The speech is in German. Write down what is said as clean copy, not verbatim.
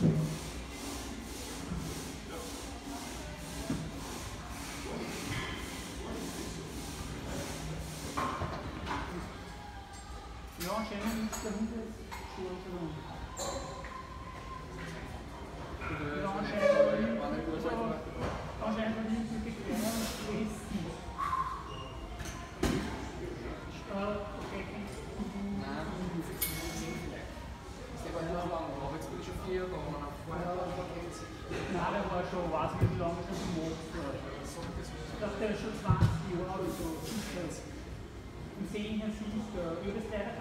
Ja, schön, nichts dahinter ist. Schulter. Ja, anscheinend nicht bequem und stressen. Okay. Nein, ist der gar nicht so lange, aber jetzt bin ich schon 4 Jahre noch vorher. Nein, der war schon, weiß nicht wie lange schon gemacht. Ich dachte, der ist schon 20 Jahre oder so. Im Sehen her siehst du, würdest du